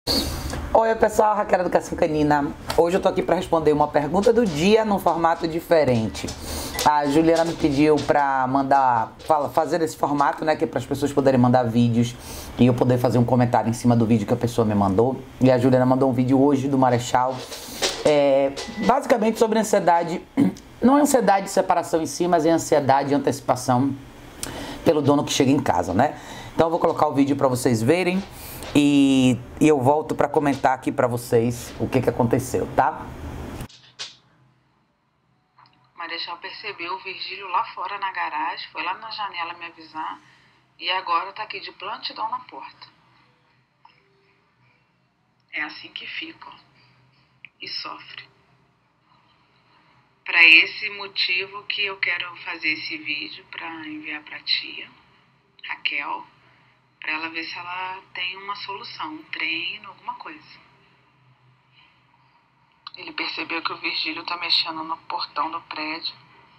Oi pessoal, Raquel Educação Canina. Hoje eu tô aqui para responder uma pergunta do dia num formato diferente. A Juliana me pediu para fazer esse formato, né, que é para as pessoas poderem mandar vídeos e eu poder fazer um comentário em cima do vídeo que a pessoa me mandou. E a Juliana mandou um vídeo hoje do Marechal, basicamente sobre ansiedade. Não é ansiedade de separação em si, mas é ansiedade de antecipação pelo dono que chega em casa, né? Então eu vou colocar o vídeo para vocês verem e eu volto para comentar aqui para vocês o que aconteceu, tá? Marechal percebeu o Virgílio lá fora na garagem, foi lá na janela me avisar e agora tá aqui de plantidão na porta. É assim que fica, ó, e sofre. Para esse motivo que eu quero fazer esse vídeo para enviar para tia, Raquel, para ela ver se ela tem uma solução, um treino, alguma coisa. Ele percebeu que o Virgílio tá mexendo no portão do prédio.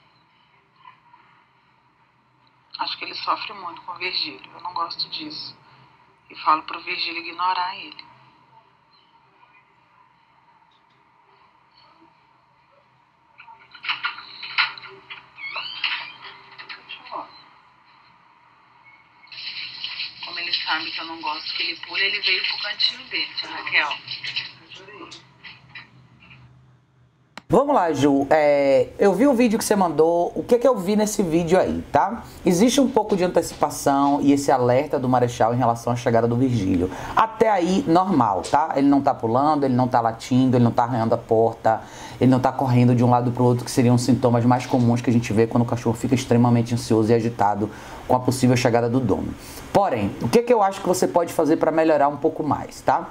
Acho que ele sofre muito com o Virgílio, eu não gosto disso. E falo pro Virgílio ignorar ele. Como ele sabe que eu não gosto que ele pule, ele veio pro cantinho dele, tia Raquel. Vamos lá, Ju. Eu vi o vídeo que você mandou. O que eu vi nesse vídeo aí, tá? Existe um pouco de antecipação e esse alerta do Marechal em relação à chegada do Virgílio. Até aí, normal, tá? Ele não tá pulando, ele não tá latindo, ele não tá arranhando a porta, ele não tá correndo de um lado pro outro, que seriam os sintomas mais comuns que a gente vê quando o cachorro fica extremamente ansioso e agitado com a possível chegada do dono. Porém, o que eu acho que você pode fazer para melhorar um pouco mais, tá?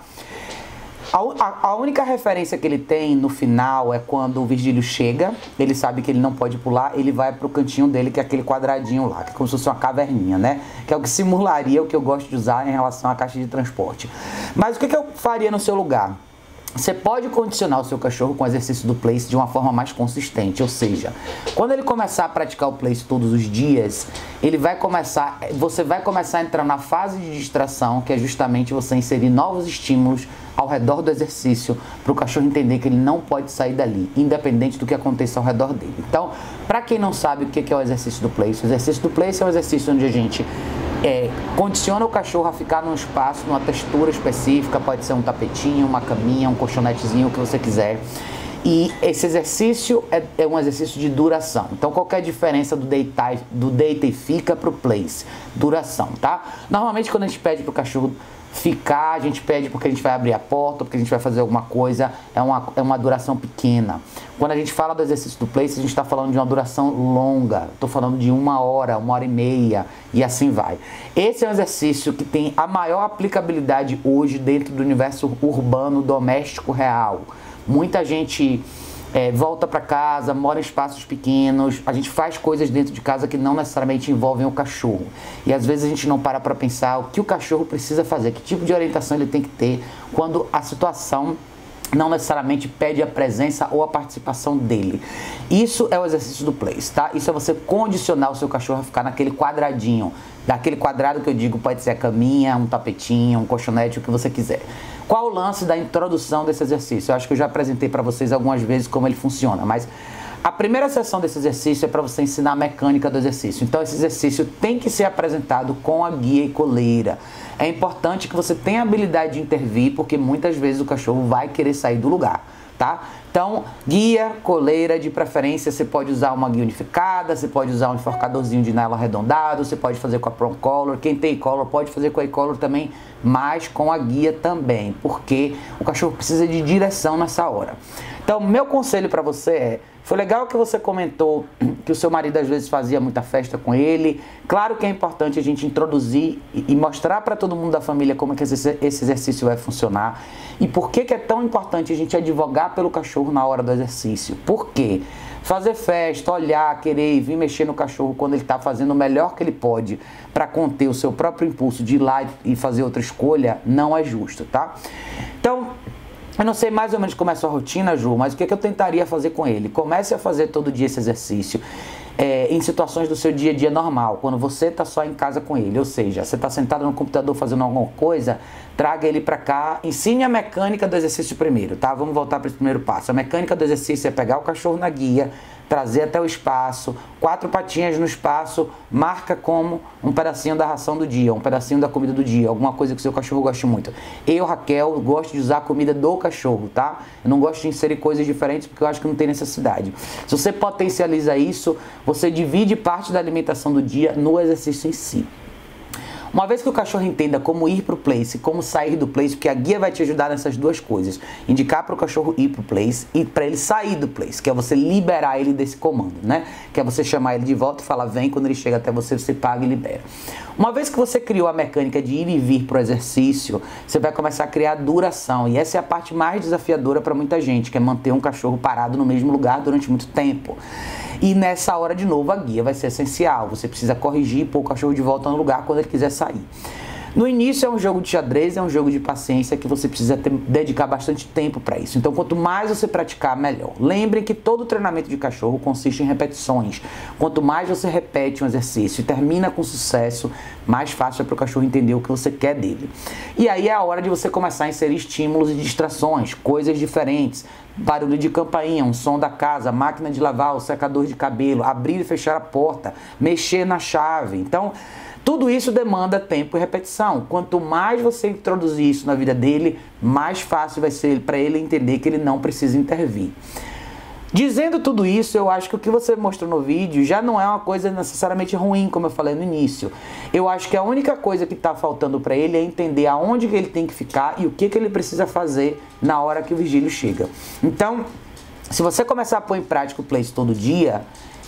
A única referência que ele tem no final é quando o Virgílio chega, ele sabe que ele não pode pular, ele vai pro cantinho dele, que é aquele quadradinho lá, que é como se fosse uma caverninha, né? Que é o que simularia o que eu gosto de usar em relação à caixa de transporte. Mas o que eu faria no seu lugar? Você pode condicionar o seu cachorro com o exercício do place de uma forma mais consistente, ou seja, quando ele começar a praticar o place todos os dias, você vai começar a entrar na fase de distração, que é justamente você inserir novos estímulos ao redor do exercício, para o cachorro entender que ele não pode sair dali, independente do que aconteça ao redor dele. Então, para quem não sabe o que é o exercício do place, o exercício do place é um exercício onde a gente condiciona o cachorro a ficar num espaço, numa textura específica, pode ser um tapetinho, uma caminha, um colchonetezinho, o que você quiser. E esse exercício é um exercício de duração. Então, qual que é a diferença do deita e fica para o place? Duração, tá? Normalmente, quando a gente pede para o cachorro ficar, a gente pede porque a gente vai abrir a porta, porque a gente vai fazer alguma coisa, é uma duração pequena. Quando a gente fala do exercício do place, a gente está falando de uma duração longa, estou falando de 1 hora e meia e assim vai. Esse é um exercício que tem a maior aplicabilidade hoje dentro do universo urbano, doméstico, real. Muita gente volta para casa, mora em espaços pequenos, a gente faz coisas dentro de casa que não necessariamente envolvem o cachorro. E às vezes a gente não para pensar o que o cachorro precisa fazer, que tipo de orientação ele tem que ter quando a situação não necessariamente pede a presença ou a participação dele. Isso é o exercício do place, tá? Isso é você condicionar o seu cachorro a ficar naquele quadradinho. Daquele quadrado que eu digo pode ser a caminha, um tapetinho, um colchonete, o que você quiser. Qual o lance da introdução desse exercício? Eu acho que eu já apresentei para vocês algumas vezes como ele funciona, mas a primeira sessão desse exercício é para você ensinar a mecânica do exercício. Então esse exercício tem que ser apresentado com a guia e coleira. É importante que você tenha a habilidade de intervir, porque muitas vezes o cachorro vai querer sair do lugar, tá? Então, guia, coleira, de preferência você pode usar uma guia unificada, você pode usar um enforcadorzinho de nylon arredondado, você pode fazer com a Prong Collar, quem tem e-collar pode fazer com a e-collar também, mas com a guia também, porque o cachorro precisa de direção nessa hora. Então, meu conselho para você é, foi legal que você comentou que o seu marido às vezes fazia muita festa com ele. Claro que é importante a gente introduzir e mostrar para todo mundo da família como é que esse exercício vai funcionar. E por que é tão importante a gente advogar pelo cachorro na hora do exercício. Por quê? Fazer festa, olhar, querer e vir mexer no cachorro quando ele está fazendo o melhor que ele pode para conter o seu próprio impulso de ir lá e fazer outra escolha, não é justo, tá? Então, eu não sei mais ou menos como é a sua rotina, Ju, mas o que eu tentaria fazer com ele? Comece a fazer todo dia esse exercício em situações do seu dia a dia normal, quando você está só em casa com ele, ou seja, você está sentado no computador fazendo alguma coisa, traga ele para cá, ensine a mecânica do exercício primeiro, tá? Vamos voltar para esse primeiro passo. A mecânica do exercício é pegar o cachorro na guia, trazer até o espaço, 4 patinhas no espaço, marca como um pedacinho da ração do dia, um pedacinho da comida do dia, alguma coisa que o seu cachorro goste muito. Eu, Raquel, gosto de usar a comida do cachorro, tá? Eu não gosto de inserir coisas diferentes porque eu acho que não tem necessidade. Se você potencializa isso, você divide parte da alimentação do dia no exercício em si. Uma vez que o cachorro entenda como ir para o place e como sair do place, porque a guia vai te ajudar nessas duas coisas. Indicar para o cachorro ir para o place e para ele sair do place, que é você liberar ele desse comando, né? Que é você chamar ele de volta e falar vem, quando ele chega até você, você paga e libera. Uma vez que você criou a mecânica de ir e vir para o exercício, você vai começar a criar duração. E essa é a parte mais desafiadora para muita gente, que é manter um cachorro parado no mesmo lugar durante muito tempo. E nessa hora, de novo, a guia vai ser essencial. Você precisa corrigir e pôr o cachorro de volta no lugar quando ele quiser sair. No início é um jogo de xadrez, é um jogo de paciência que você precisa dedicar bastante tempo para isso. Então, quanto mais você praticar, melhor. Lembre que todo treinamento de cachorro consiste em repetições. Quanto mais você repete um exercício e termina com sucesso, mais fácil é para o cachorro entender o que você quer dele. E aí é a hora de você começar a inserir estímulos e distrações, coisas diferentes. Barulho de campainha, um som da casa, máquina de lavar, o secador de cabelo, abrir e fechar a porta, mexer na chave. Então, tudo isso demanda tempo e repetição. Quanto mais você introduzir isso na vida dele, mais fácil vai ser para ele entender que ele não precisa intervir. Dizendo tudo isso, eu acho que o que você mostrou no vídeo já não é uma coisa necessariamente ruim, como eu falei no início. Eu acho que a única coisa que está faltando para ele é entender aonde que ele tem que ficar e o que ele precisa fazer na hora que o Virgílio chega. Então, se você começar a pôr em prática o place todo dia,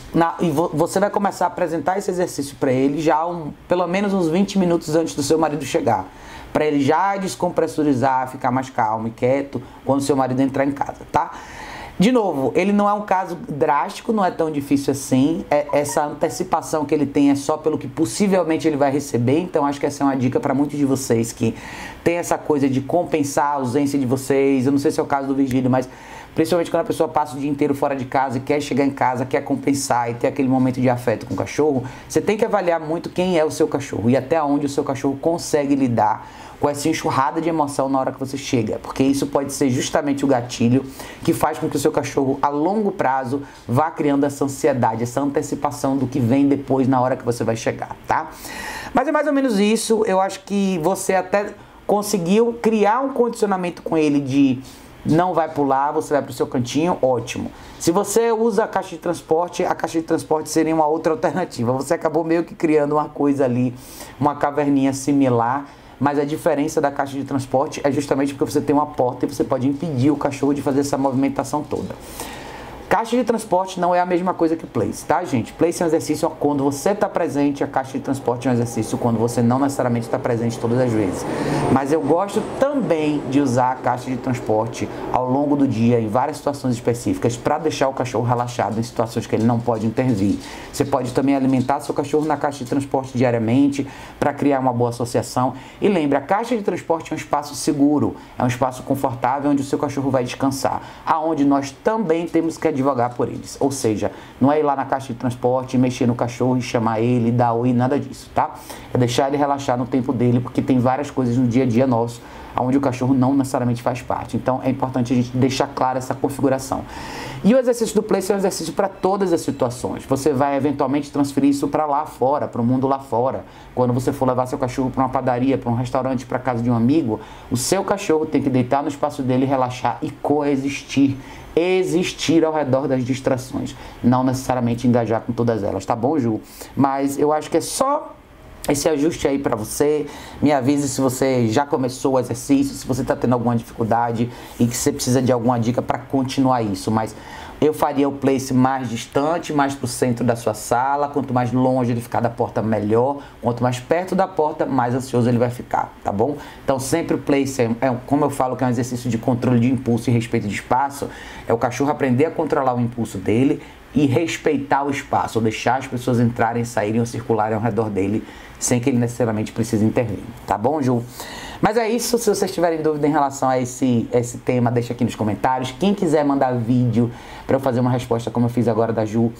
você vai começar a apresentar esse exercício para ele já pelo menos uns 20 minutos antes do seu marido chegar. Para ele já descompressurizar, ficar mais calmo e quieto quando seu marido entrar em casa, tá? De novo, ele não é um caso drástico, não é tão difícil assim. Essa antecipação que ele tem é só pelo que possivelmente ele vai receber. Então, acho que essa é uma dica para muitos de vocês que tem essa coisa de compensar a ausência de vocês. Eu não sei se é o caso do Virgílio, mas principalmente quando a pessoa passa o dia inteiro fora de casa e quer chegar em casa, quer compensar e ter aquele momento de afeto com o cachorro, você tem que avaliar muito quem é o seu cachorro e até onde o seu cachorro consegue lidar com essa enxurrada de emoção na hora que você chega, porque isso pode ser justamente o gatilho que faz com que o seu cachorro, a longo prazo, vá criando essa ansiedade, essa antecipação do que vem depois na hora que você vai chegar, tá? Mas é mais ou menos isso. Eu acho que você até conseguiu criar um condicionamento com ele de não vai pular, você vai para o seu cantinho, ótimo. Se você usa a caixa de transporte seria uma outra alternativa. Você acabou meio que criando uma coisa ali, uma caverninha similar, mas a diferença da caixa de transporte é justamente porque você tem uma porta e você pode impedir o cachorro de fazer essa movimentação toda. Caixa de transporte não é a mesma coisa que place, tá, gente? Place é um exercício quando você está presente, a caixa de transporte é um exercício quando você não necessariamente está presente todas as vezes. Mas eu gosto também de usar a caixa de transporte ao longo do dia, em várias situações específicas, para deixar o cachorro relaxado em situações que ele não pode intervir. Você pode também alimentar seu cachorro na caixa de transporte diariamente, para criar uma boa associação. E lembre, a caixa de transporte é um espaço seguro, é um espaço confortável onde o seu cachorro vai descansar, aonde nós também temos que advogar por eles. Ou seja, não é ir lá na caixa de transporte, mexer no cachorro e chamar ele, dar oi, nada disso, tá? É deixar ele relaxar no tempo dele, porque tem várias coisas no dia a dia nosso, onde o cachorro não necessariamente faz parte. Então é importante a gente deixar clara essa configuração. E o exercício do place é um exercício para todas as situações. Você vai eventualmente transferir isso para lá fora, para o mundo lá fora. Quando você for levar seu cachorro para uma padaria, para um restaurante, para casa de um amigo, o seu cachorro tem que deitar no espaço dele, relaxar e coexistir. Existir ao redor das distrações, não necessariamente engajar com todas elas, tá bom, Ju? Mas eu acho que é só esse ajuste aí para você. Me avise se você já começou o exercício, se você está tendo alguma dificuldade e que você precisa de alguma dica para continuar isso. Mas eu faria o place mais distante, mais para o centro da sua sala. Quanto mais longe ele ficar da porta, melhor. Quanto mais perto da porta, mais ansioso ele vai ficar, tá bom? Então sempre o place como eu falo, que é um exercício de controle de impulso e respeito de espaço. É o cachorro aprender a controlar o impulso dele e respeitar o espaço, ou deixar as pessoas entrarem, saírem ou circularem ao redor dele, sem que ele necessariamente precise intervir, tá bom, Ju? Mas é isso. Se vocês tiverem dúvida em relação a esse tema, deixa aqui nos comentários. Quem quiser mandar vídeo para eu fazer uma resposta como eu fiz agora da Ju,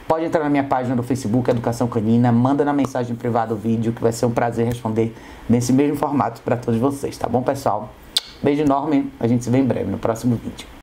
pode entrar na minha página do Facebook, Educação Canina, manda na mensagem privada o vídeo, que vai ser um prazer responder nesse mesmo formato para todos vocês, tá bom, pessoal? Beijo enorme, a gente se vê em breve no próximo vídeo.